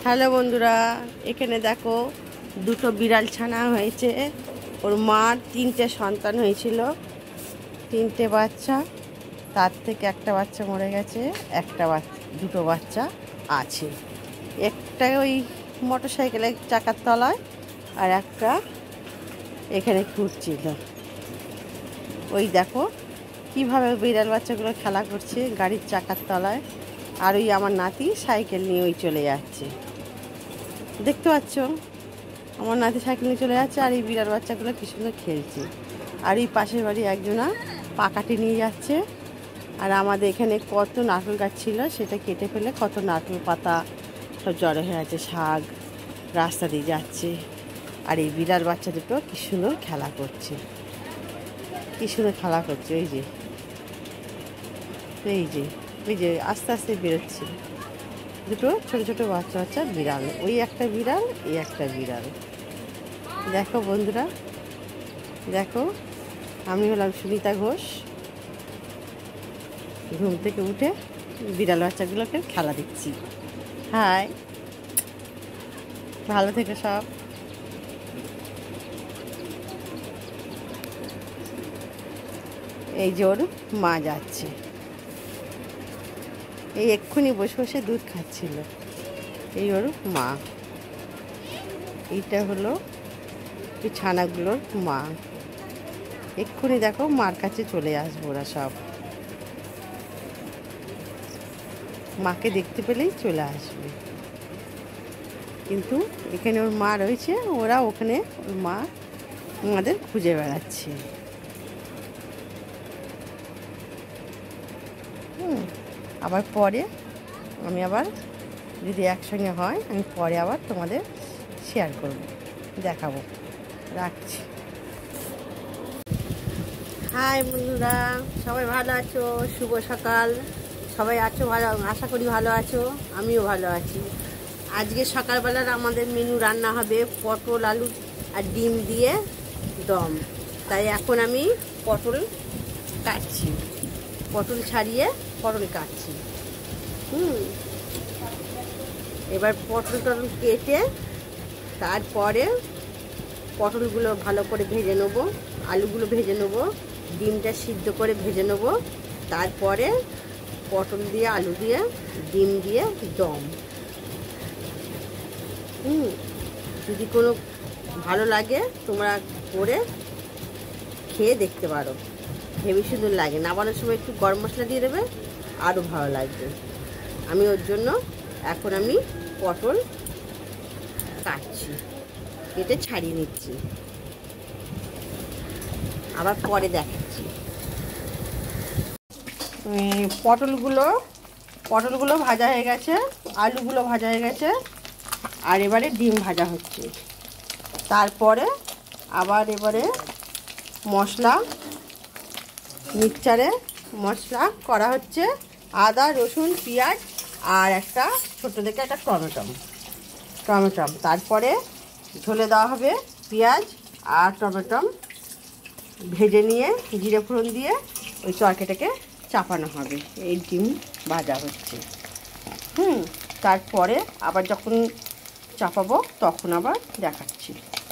Hello বন্ধুরা, এখানে দেখো দুটো বিড়াল ছানা হয়েছে। ওর মার 3টে সন্তান হয়েছিল, 3টে বাচ্চা। তার থেকে একটা বাচ্চা মরে গেছে, দুটো বাচ্চা আছে। একটা ওই মোটর সাইকেলের চাকার তলায়, আর একটা এখানে ঘুরছিল। ওই দেখো কীভাবে বিড়াল বাচ্চাগুলো খেলা করছে গাড়ির চাকার তলায়। আর ওই আমার নাতি সাইকেল নিয়ে ওই চলে যাচ্ছে, দেখতে পাচ্ছ? আমার নাতি সাইকেল নিয়ে চলে যাচ্ছে, আর এই বিড়াল বাচ্চাগুলো কি সুন্দর খেলছে। আর এই পাশের বাড়ি একজনা পাকাটি নিয়ে যাচ্ছে। আর আমাদের এখানে কত নারকেল গাছ ছিল, সেটা কেটে ফেলে কত নারকেল পাতা সব জড়ো হয়ে আছে, শাক রাস্তা দিয়ে যাচ্ছে। আর এই বিড়াল বাচ্চা দুটো কি সুন্দর খেলা করছে, কি সুন্দর খেলা করছে। এই যে এই যে এই যে আস্তে আস্তে বেরোচ্ছে দুটো ছোট ছোট বাচ্চা বাচ্চা বিড়াল। ওই একটা বিড়াল, এই একটা বিড়াল। দেখো বন্ধুরা, দেখো আমি হলাম সুনিতা ঘোষ। ঘুম থেকে উঠে বিড়াল বাচ্চাগুলোকে খেলা দিচ্ছি। হাই, ভালো থেকো সব। এই যে ওর মা যাচ্ছে, এই এক্ষুনি বসে বসে দুধ খাচ্ছিল। এই ওর মা, এইটা হলো এই ছানাগুলোর মা। এক্ষুনি দেখো মার কাছে চলে আসবো ওরা সব, মাকে দেখতে পেলেই চলে আসবে। কিন্তু এখানে ওর মা রয়েছে, ওরা ওখানে ওর মা আমাদের খুঁজে বেড়াচ্ছে। আবার পরে আমি আবার যদি একসঙ্গে হয়, আমি পরে আবার তোমাদের শেয়ার করব, দেখাবো। রাখছি। হাই বন্ধুরা, সবাই ভালো আছো? শুভ সকাল। সবাই আছো ভালো, আশা করি ভালো আছো। আমিও ভালো আছি। আজকে সকালবেলার আমাদের মেনু রান্না হবে পটল, আলু আর ডিম দিয়ে দম। তাই এখন আমি পটল কাটছি, পটল ছাড়িয়ে পটল কাটছি। এবার পটল টটল কেটে তারপরে পটলগুলো ভালো করে ভেজে নেবো, আলুগুলো ভেজে নেবো, ডিমটা সিদ্ধ করে ভেজে নেবো। তারপরে পটল দিয়ে, আলু দিয়ে, ডিম দিয়ে দম। যদি কোনো ভালো লাগে তোমরা করে খেয়ে দেখতে পারো, হেবি সুন্দর লাগে। নামানোর সময় একটু গরম মশলা দিয়ে দেবে, আরও ভালো লাগবে। আমি ওর জন্য এখন আমি পটল কাটছি, কেটে ছাড়িয়ে নিচ্ছি, আবার পরে দেখাচ্ছি। পটলগুলো ভাজা হয়ে গেছে, আলুগুলো ভাজা হয়ে গেছে, আর এবারে ডিম ভাজা হচ্ছে। তারপরে আবার এবারে মশলা, মিক্সচারে মশলা করা হচ্ছে। আদা, রসুন, পেঁয়াজ আর একটা ছোটো থেকে একটা টমেটো। তারপরে ঝোলে দেওয়া হবে পেঁয়াজ আর টমেটো, ভেজে নিয়ে জিরে ফোড়ন দিয়ে ওই তরকারিটাকে চাপানো হবে। এই ডিম ভাজা হচ্ছে। তারপরে আবার যখন চাপাবো তখন আবার দেখাচ্ছি।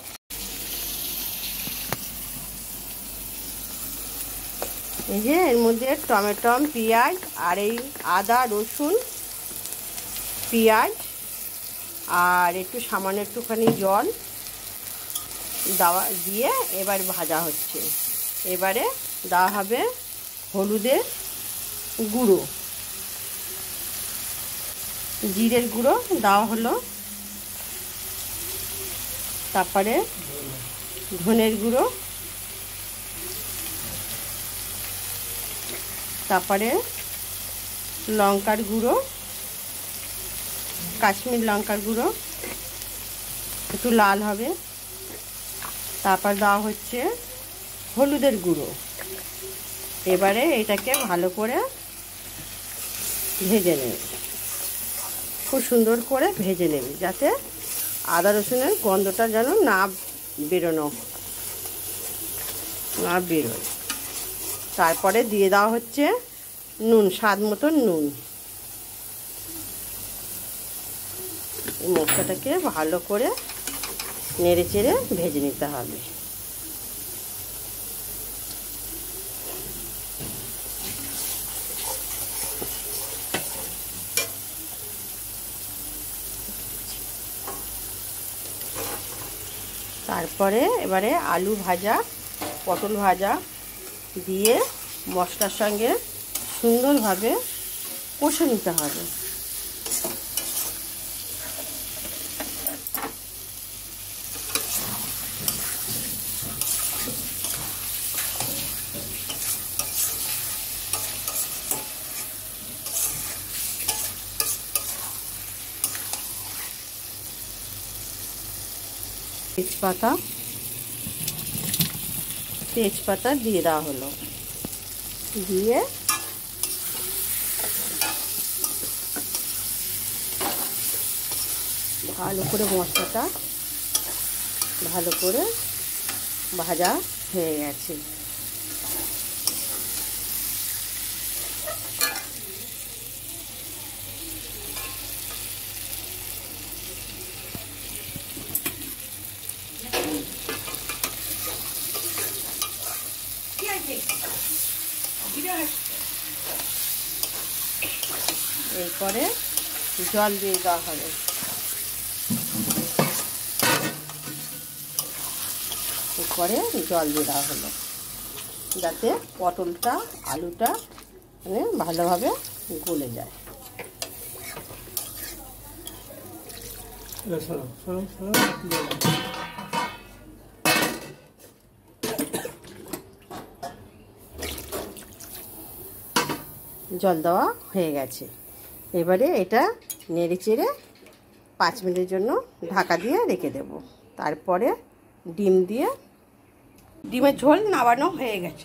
এই যে এর মধ্যে টমেটো, পেঁয়াজ আর এই আদা, রসুন, পেঁয়াজ আর একটু সামান্য একটুখানি জল দিয়ে এবার ভাজা হচ্ছে। এবারে দেওয়া হবে হলুদের গুঁড়ো, জিরের গুঁড়ো দেওয়া হলো, তারপরে ধনের গুঁড়ো, তারপরে লঙ্কার গুঁড়ো, কাশ্মীর লঙ্কার গুঁড়ো, একটু লাল হবে। তারপর দেওয়া হচ্ছে হলুদের গুঁড়ো। এবারে এটাকে ভালো করে ভেজে নেবে, খুব সুন্দর করে ভেজে নেবে, যাতে আদা রসুনের গন্ধটা যেন না বেরোয়। তারপরে দিয়ে দেওয়া হচ্ছে নুন, স্বাদ মতো নুন। এই মশলাটাকে ভালো করে নেড়ে চেড়ে ভেজে নিতে হবে। তারপরে এবারে আলু ভাজা, পটল ভাজা দিয়ে মশলার সঙ্গে সুন্দরভাবে কষে নিতে হবে। তেজপাতা দিয়ে দেওয়া হলো, দিয়ে ভালো করে মশলাটা ভালো করে ভাজা হয়ে গেছে। এরপরে জল দিয়ে দেওয়া হবে। এরপরে জল দিয়ে দেওয়া হলো যাতে পটলটা আলুটা মানে ভালোভাবে গলে যায়। জল দেওয়া হয়ে গেছে। এবারে এটা নেড়ে চেড়ে 5 মিনিটের জন্য ঢাকা দিয়ে রেখে দেব। তারপরে ডিমের ঝোল নামানো হয়ে গেছে।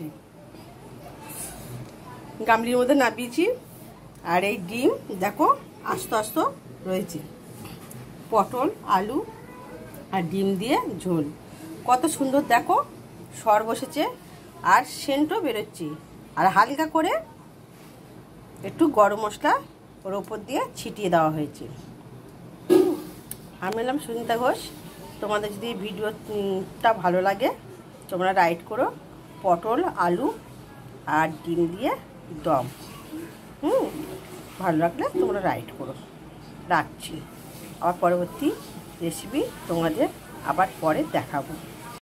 গামলির মধ্যে নামিয়েছি, আর এই ডিম দেখো আস্তে আস্তে রয়েছে। পটল আলু আর ডিম দিয়ে ঝোল কত সুন্দর দেখো, সর বসেছে আর সেন্টও বেরোচ্ছে। আর হালকা করে একটু গরম মশলা ওর ওপর দিয়ে ছিটিয়ে দেওয়া হয়েছে। আমি এলাম সুনিতা ঘোষ। তোমাদের যদি ভিডিওটা ভালো লাগে তোমরা রাইট করো পটল আলু আর ডিম দিয়ে দম। ভালো লাগলে তোমরা রাইট করো। রাখছি, আবার পরবর্তী রেসিপি তোমাদের আবার পরে দেখাবো।